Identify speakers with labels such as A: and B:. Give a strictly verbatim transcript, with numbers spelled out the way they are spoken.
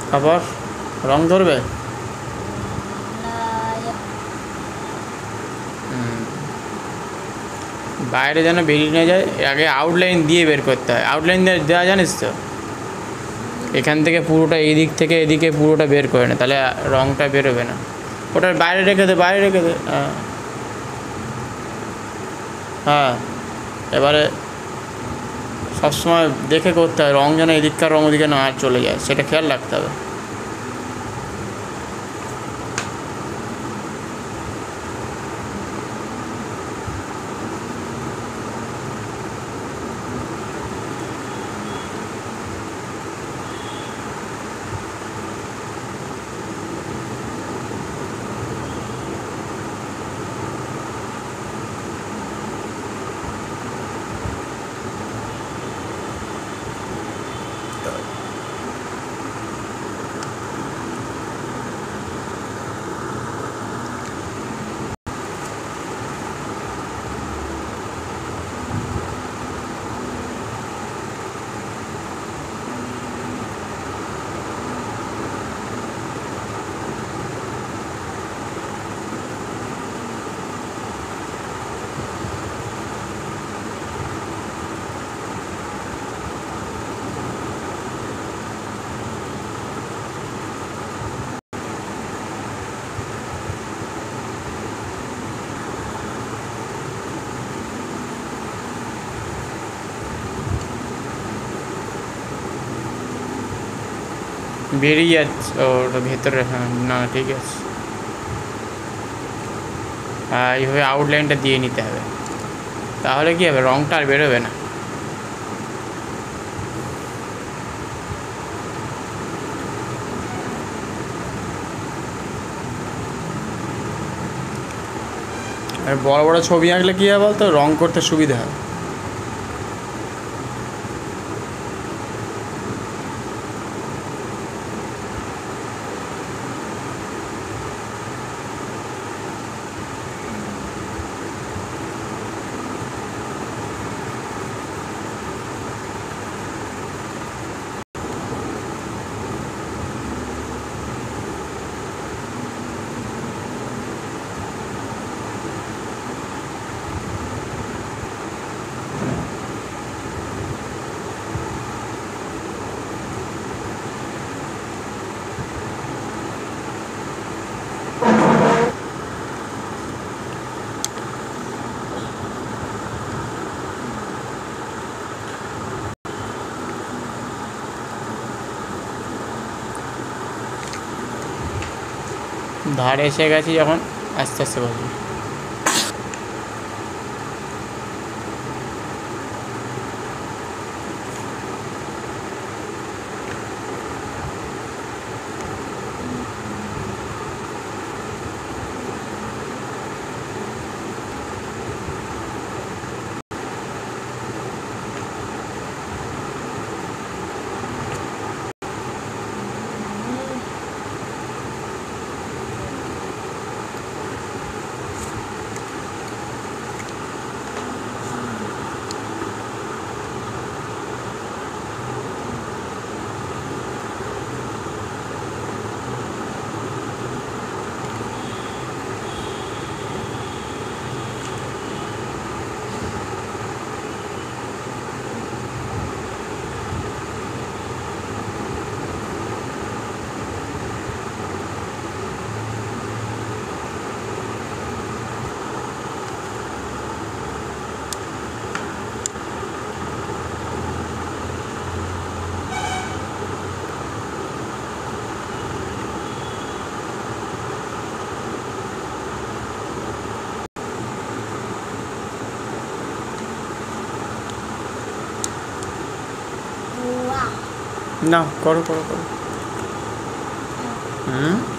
A: আবার রং ধরবে। বাইরে যেন বেরিয়ে না যায়, আগে আউটলাইন দিয়ে বের করতে হয়। আউটলাইন দেওয়া জানিস তো, এখান থেকে পুরোটা এই দিক থেকে এদিকে পুরোটা বের করে না, তাহলে রংটা বেরোবে না। ওটার বাইরে রেখে দে, বাইরে রেখে দে। হ্যাঁ হ্যাঁ, এবারে সবসময় দেখে করতে হয়, রং যেন এদিককার রং ওদিকে না চলে যায়, সেটা খেয়াল রাখতে হবে। বেরিয়ে যাচ্ছে ওটা ভেতরে। হ্যাঁ না ঠিক আছে, হ্যাঁ এইভাবে আউটলাইনটা দিয়ে নিতে হবে, তাহলে কী হবে, রংটা আর বেরোবে না। আর বড় বড় ছবি আঁকলে কী হয় বলতো, রং করতে সুবিধা হয়। ধারে এসে গেছি যখন, আস্তে আস্তে বসবি। না করো করো করো। হুম